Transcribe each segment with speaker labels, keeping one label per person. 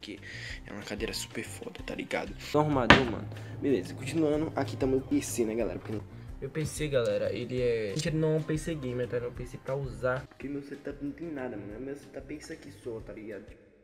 Speaker 1: porque é uma cadeira super foda, tá ligado? Tô arrumadão, mano. Beleza, continuando, aqui tá meu PC, né, galera? Porque meu PC, galera, ele é... Gente, ele não é um PC gamer, tá? É um PC pra usar. Porque meu setup não tem nada, mano. Meu setup é isso aqui só, tá ligado?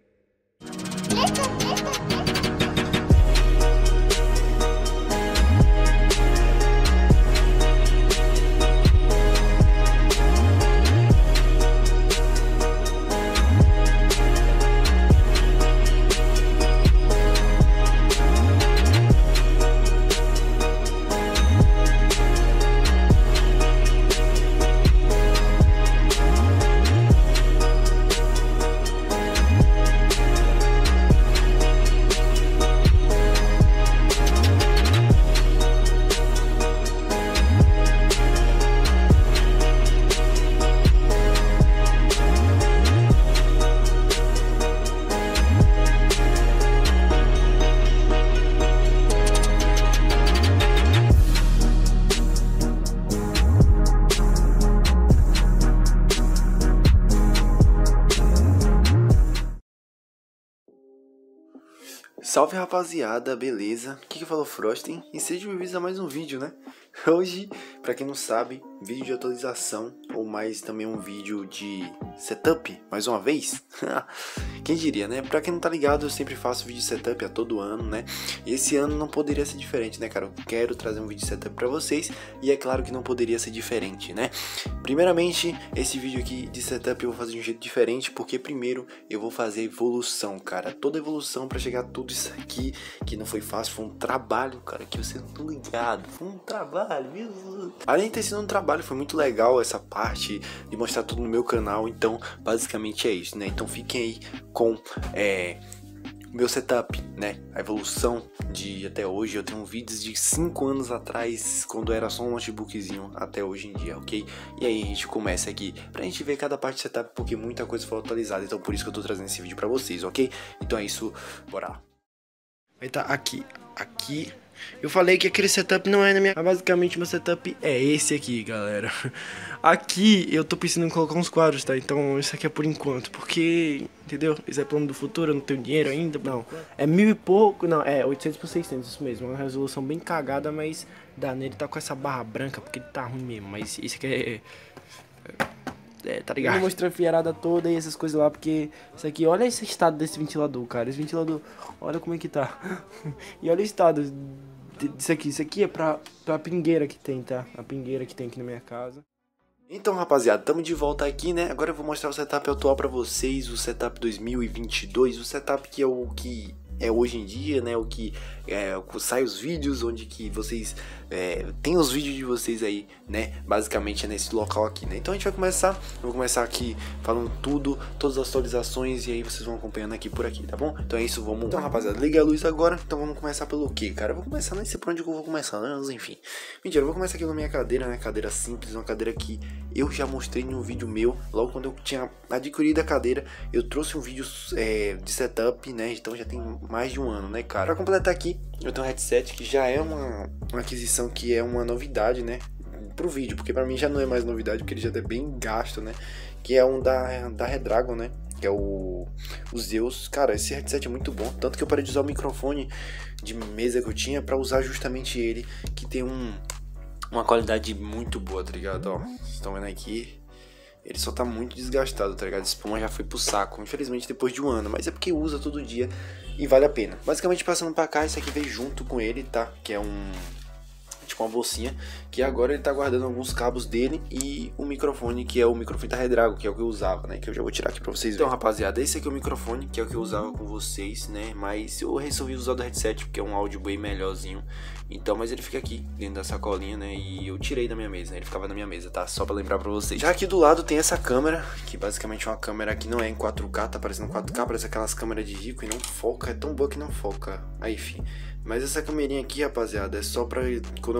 Speaker 1: Salve rapaziada, beleza? Aqui que falou Frosting e sejam bem-vindos a mais um vídeo, né? Hoje, pra quem não sabe, vídeo de atualização ou mais também um vídeo de setup, mais uma vez. Quem diria, né? Pra quem não tá ligado, eu sempre faço vídeo de setup a todo ano, né? E esse ano não poderia ser diferente, né, cara? Eu quero trazer um vídeo de setup pra vocês e é claro que não poderia ser diferente, né? Primeiramente, esse vídeo aqui de setup eu vou fazer de um jeito diferente, porque primeiro eu vou fazer a evolução, cara. Toda a evolução pra chegar a tudo isso aqui, que não foi fácil, foi um trabalho, cara, que você não tá ligado. Foi um trabalho, viu? Além de ter sido um trabalho, foi muito legal essa parte de mostrar tudo no meu canal. Então, basicamente é isso, né? Então fiquem aí com o meu setup, né? A evolução de até hoje. Eu tenho vídeos de 5 anos atrás, quando era só um notebookzinho, até hoje em dia, ok? E aí a gente começa aqui pra gente ver cada parte do setup, porque muita coisa foi atualizada. Então por isso que eu tô trazendo esse vídeo pra vocês, ok? Então é isso, bora lá. Vai tá aqui. Eu falei que aquele setup não é na minha... Mas basicamente meu setup é esse aqui, galera. Aqui eu tô pensando em colocar uns quadros, tá? Então isso aqui é por enquanto, porque... Entendeu? Isso é plano do futuro, eu não tenho dinheiro ainda. Não, é 1000 e pouco, não, é 800 por 600, isso mesmo. Uma resolução bem cagada, mas dá nele, tá com essa barra branca, porque ele tá ruim mesmo. Mas isso aqui tá ligado? Eu vou mostrar a fiarada toda e essas coisas lá, porque isso aqui, olha esse estado desse ventilador, cara. Esse ventilador, olha como é que tá. E olha o estado disso aqui. Isso aqui é pra pingueira que tem, tá? A pingueira que tem aqui na minha casa. Então, rapaziada, estamos de volta aqui, né? Agora eu vou mostrar o setup atual pra vocês, o setup 2022, o setup que é o que é hoje em dia, né? O que sai os vídeos, onde que vocês tem os vídeos de vocês aí, né? Basicamente é nesse local aqui, né? Então a gente vai começar, eu vou começar aqui falando tudo, todas as atualizações, e aí vocês vão acompanhando aqui por aqui, tá bom? Então é isso, vamos... Então, rapaziada, liga a luz agora. Então vamos começar pelo quê, cara? Eu vou começar, não sei por onde eu vou começar, mas enfim. Mentira, eu vou começar aqui na minha cadeira, né? Cadeira simples, uma cadeira que eu já mostrei em um vídeo meu, logo quando eu tinha adquirido a cadeira, eu trouxe um vídeo de setup, né? Então já tem mais de um ano, né, cara? Pra completar aqui, eu tenho um headset que já é uma aquisição que é uma novidade, né? Pro vídeo, porque pra mim já não é mais novidade, porque ele já é bem gasto, né? Que é um da Redragon, né? Que é o Zeus. Cara, esse headset é muito bom, tanto que eu parei de usar o microfone de mesa que eu tinha pra usar justamente ele, que tem uma qualidade muito boa, tá ligado? Ó, vocês estão vendo aqui, ele só tá muito desgastado, tá ligado? A espuma já foi pro saco, infelizmente depois de um ano, mas é porque usa todo dia e vale a pena. Basicamente, passando pra cá, esse aqui veio junto com ele, tá? Que é tipo uma bolsinha, que agora ele tá guardando alguns cabos dele e o microfone, que é o microfone da Redragon, que é o que eu usava, né? Que eu já vou tirar aqui pra vocês verem. Então, rapaziada, esse aqui é o microfone, que é o que eu usava com vocês, né? Mas eu resolvi usar o do headset, porque é um áudio bem melhorzinho. Então, mas ele fica aqui, dentro da sacolinha, né? E eu tirei da minha mesa, né? Ele ficava na minha mesa, tá? Só pra lembrar pra vocês. Já aqui do lado tem essa câmera, que basicamente é uma câmera que não é em 4K, tá parecendo 4K, parece aquelas câmeras de rico e não foca, é tão boa que não foca. Aí, enfim. Mas essa câmerinha aqui, rapaziada, é só pra quando eu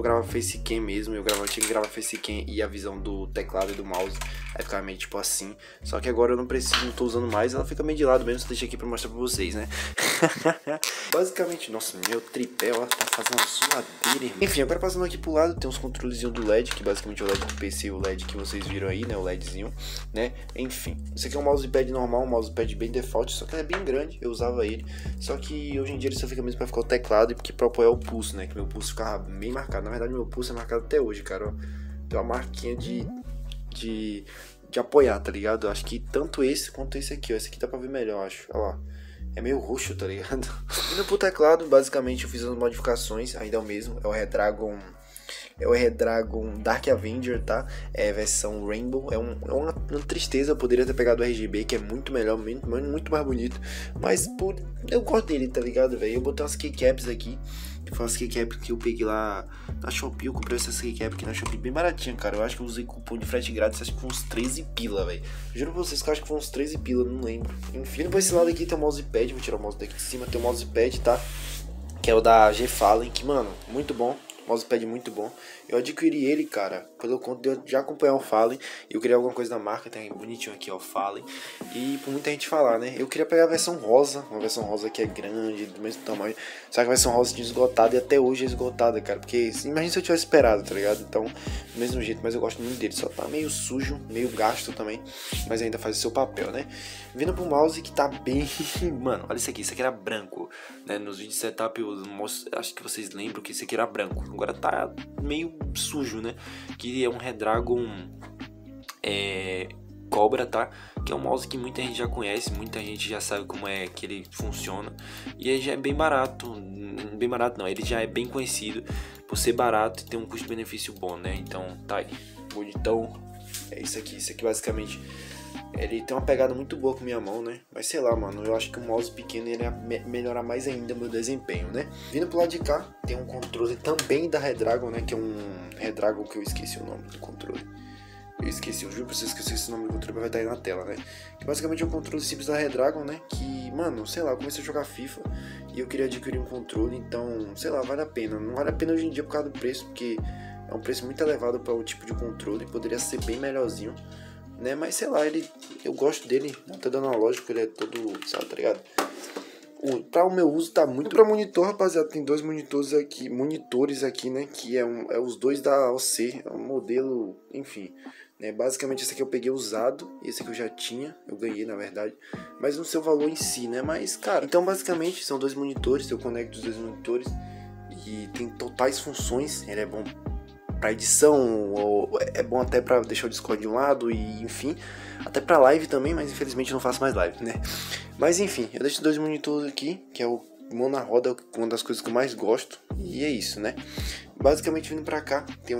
Speaker 1: gravava facecam mesmo, tinha que gravar facecam e a visão do teclado e do mouse, aí ficava meio tipo assim. Só que agora eu não preciso, não tô usando mais, ela fica meio de lado mesmo, só deixei aqui pra mostrar pra vocês, né? Basicamente, nossa, meu tripé, ó, tá fazendo uma zoadeira, irmão. Enfim, agora passando aqui pro lado, tem uns controlezinhos do LED, que basicamente é o LED do PC, o LED que vocês viram aí, né, o LEDzinho, né? Enfim, esse aqui é um mousepad normal, um mousepad bem default, só que ele é bem grande, eu usava ele. Só que hoje em dia ele só fica mesmo pra ficar o teclado e porque pra apoiar o pulso, né? Que meu pulso ficava bem marcado. Na verdade, meu pulso é marcado até hoje, cara, ó. Tem uma marquinha de apoiar, tá ligado? Eu acho que tanto esse quanto esse aqui, ó. Esse aqui dá pra ver melhor, acho. Olha lá. É meio roxo, tá ligado? Indo pro teclado, basicamente eu fiz as modificações, ainda é o mesmo. É o Redragon Dark Avenger, tá? É versão Rainbow. É uma tristeza, eu poderia ter pegado o RGB, que é muito melhor, muito mais bonito. Mas eu gosto dele, tá ligado, velho? Eu botei umas keycaps aqui, que foi umas keycaps que eu peguei lá na Shopee. Eu comprei essas keycaps aqui na Shopee bem baratinha, cara. Eu acho que eu usei cupom de frete grátis, acho que foi uns 13 pila, velho. Juro pra vocês que eu acho que foi uns 13 pila, não lembro. Enfim, depois desse lado aqui tem o mousepad, vou tirar o mouse daqui de cima, tem o mousepad, tá? Que é o da G-Fallen, que, mano, muito bom. Mousepad muito bom. Eu adquiri ele, cara, pelo conta de eu já acompanhar o Fallen. Eu queria alguma coisa da marca, tem bonitinho aqui, ó, Fallen. E por muita gente falar, né? Eu queria pegar a versão rosa, uma versão rosa que é grande, do mesmo tamanho. Só que a versão rosa tinha esgotada e até hoje é esgotada, cara. Porque imagina se eu tivesse esperado, tá ligado? Então, do mesmo jeito, mas eu gosto muito dele. Só tá meio sujo, meio gasto também, mas ainda faz o seu papel, né? Vindo pro mouse que tá bem... Mano, olha isso aqui era branco, né? Nos vídeos de setup eu acho que vocês lembram que isso aqui era branco. Agora tá meio sujo, né? Que é um Redragon Cobra, tá? Que é um mouse que muita gente já conhece, muita gente já sabe como é que ele funciona. E ele já é bem barato não, ele já é bem conhecido por ser barato e ter um custo-benefício bom, né? Então tá aí, bonitão. É isso aqui basicamente. Ele tem uma pegada muito boa com minha mão, né? Mas sei lá, mano, eu acho que o mouse pequeno ele ia melhorar mais ainda o meu desempenho, né? Vindo pro lado de cá, tem um controle também da Redragon, né? Que é um Redragon que eu esqueci o nome do controle. Eu juro pra vocês que eu esqueci o nome do controle, vai estar aí na tela, né? Que basicamente é um controle simples da Redragon, né? Que, mano, sei lá, eu comecei a jogar FIFA e eu queria adquirir um controle, então, sei lá, vale a pena. Não vale a pena hoje em dia por causa do preço, porque é um preço muito elevado para o tipo de controle, poderia ser bem melhorzinho, né? Mas sei lá, eu gosto dele, até do analógico, ele é todo, sabe, tá ligado? Para o meu uso tá muito. Para monitor, rapaziada, tem dois monitores aqui, né? Que é os dois da OC, é um modelo, enfim, né? Basicamente esse aqui eu peguei usado, esse aqui eu já tinha, eu ganhei na verdade, mas no seu valor em si, né? Mas cara, então basicamente são dois monitores, eu conecto os dois monitores e tem totais funções. Ele é bom pra edição, ou é bom até pra deixar o Discord de um lado e enfim, até pra live também, mas infelizmente eu não faço mais live, né? Mas enfim, eu deixo dois monitores aqui, que é o mão na roda, uma das coisas que eu mais gosto, e é isso, né? Basicamente vindo pra cá, tem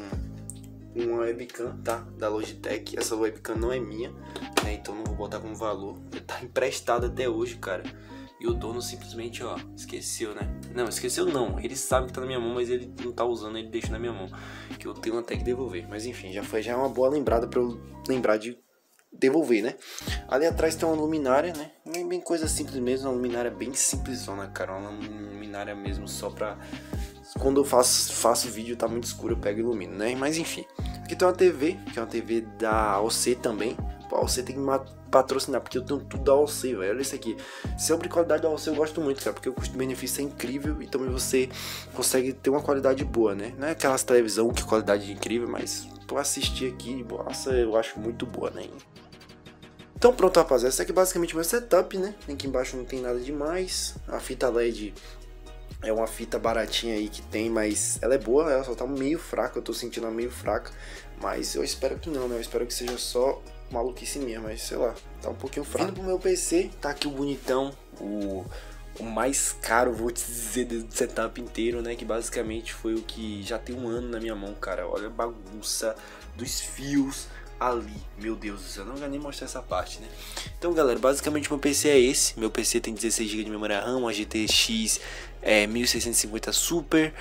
Speaker 1: uma webcam, tá? Da Logitech. Essa webcam não é minha, né? Então não vou botar como valor, tá emprestada até hoje, cara. E o dono simplesmente, ó, esqueceu, né? Não, esqueceu não. Ele sabe que tá na minha mão, mas ele não tá usando, ele deixa na minha mão. Que eu tenho até que devolver. Mas enfim, já é uma boa lembrada pra eu lembrar de devolver, né? Ali atrás tem uma luminária, né? Bem coisa simples mesmo, uma luminária bem simplesona, cara. Uma luminária mesmo só pra... Quando eu faço vídeo, tá muito escuro, eu pego e ilumino, né? Mas enfim. Aqui tem uma TV, que é uma TV da OC também. A OC tem que me patrocinar, porque eu tenho tudo da OC, velho. Olha isso aqui. Sobre qualidade da OC eu gosto muito, cara, porque o custo-benefício é incrível e também você consegue ter uma qualidade boa, né? Não é aquelas televisão que qualidade é incrível, mas pra assistir aqui, nossa, eu acho muito boa, né? Então pronto, rapaziada, esse aqui é basicamente o meu setup, né? Aqui embaixo não tem nada demais. A fita LED é uma fita baratinha aí que tem, mas ela é boa, ela só tá meio fraca, eu tô sentindo ela meio fraca. Mas eu espero que não, né? Eu espero que seja só maluquice minha, mas sei lá, tá um pouquinho fraco. Vindo pro meu PC, tá aqui o bonitão, o mais caro, vou te dizer, do setup inteiro, né? Que basicamente foi o que já tem um ano na minha mão, cara. Olha a bagunça dos fios ali, meu Deus do céu, não vou nem mostrar essa parte, né? Então galera, basicamente meu PC é esse. Meu PC tem 16 GB de memória RAM, uma GTX 1650 Super,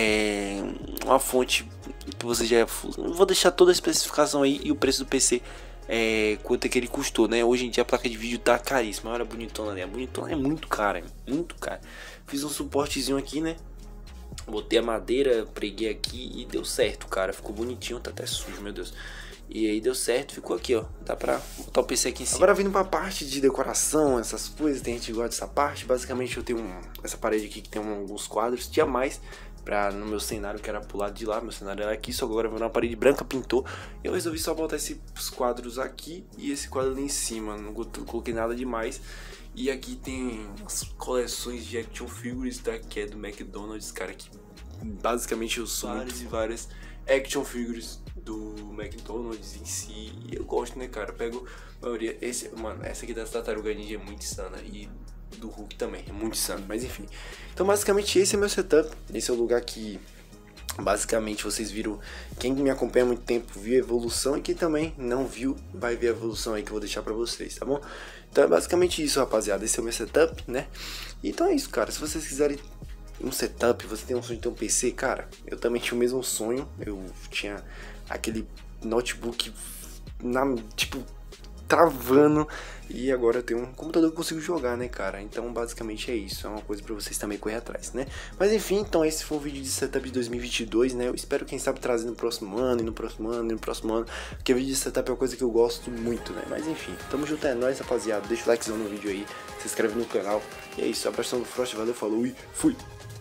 Speaker 1: uma fonte que você já... Vou deixar toda a especificação aí e o preço do PC, quanto é que ele custou, né? Hoje em dia a placa de vídeo tá caríssima. Olha a bonitona ali, a bonitona é muito cara, muito cara. Fiz um suportezinho aqui, né? Botei a madeira, preguei aqui e deu certo, cara. Ficou bonitinho, tá até sujo, meu Deus. E aí deu certo, ficou aqui, ó. Dá pra botar o PC aqui em cima. Agora vindo pra parte de decoração, essas coisas, tem gente que gosta dessa parte. Basicamente eu tenho essa parede aqui que tem alguns quadros. Tinha mais no meu cenário, que era pro lado de lá. Meu cenário era aqui, só agora veio uma parede branca, pintou. Eu resolvi só botar esses quadros aqui e esse quadro ali em cima. Não coloquei nada demais. E aqui tem as coleções de action figures que é do McDonald's, cara, que basicamente eu sou várias e várias action figures do McDonald's em si. E eu gosto, né, cara? Eu pego a maioria. Mano, essa aqui das Tartaruga Ninja é muito insana. E do Hulk também, é muito insano. Mas enfim. Então basicamente esse é meu setup. Esse é o lugar que basicamente vocês viram. Quem me acompanha há muito tempo viu a evolução. E quem também não viu vai ver a evolução aí que eu vou deixar pra vocês, tá bom? Então é basicamente isso, rapaziada. Esse é o meu setup, né? Então é isso, cara. Se vocês quiserem um setup, você tem um sonho de ter um PC, cara, eu também tinha o mesmo sonho. Eu tinha aquele notebook tipo, travando, e agora eu tenho um computador que eu consigo jogar, né, cara? Então basicamente é isso, é uma coisa pra vocês também correr atrás, né? Mas enfim, então esse foi o vídeo de setup de 2022, né? Eu espero, quem sabe, trazer no próximo ano, e no próximo ano, e no próximo ano, porque vídeo de setup é uma coisa que eu gosto muito, né? Mas enfim, tamo junto, é nóis, rapaziada. Deixa o likezão no vídeo aí, se inscreve no canal, e é isso, abração do Frost, valeu, falou e fui!